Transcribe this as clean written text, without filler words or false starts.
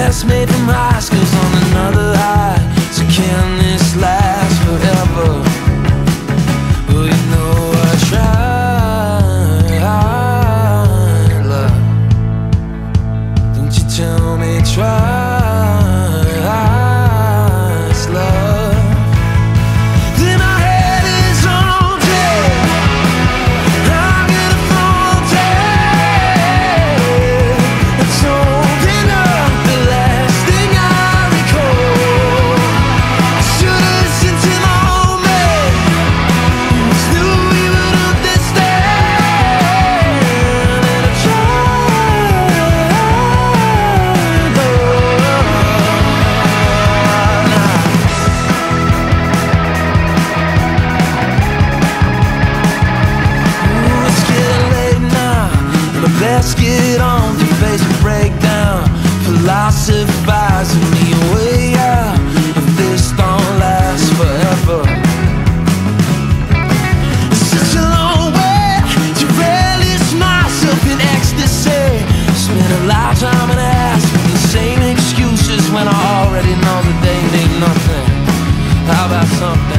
classmate from high school's on another high. So can this last forever? Well, you know I tried, love. Don't you tell me twice, love. Then my head is on deck, I'm gonna fall dead. Let's open up the last thing I recall. I should've listened to my old man, just knew he would understand. And I tried, it's getting late now, but let's get on to face a breakdown. Philosophizing me way out of this don't last forever. It's such a long way to relish myself in ecstasy. Spend a lifetime and a half with the same excuses when I already know that they mean nothing. How about something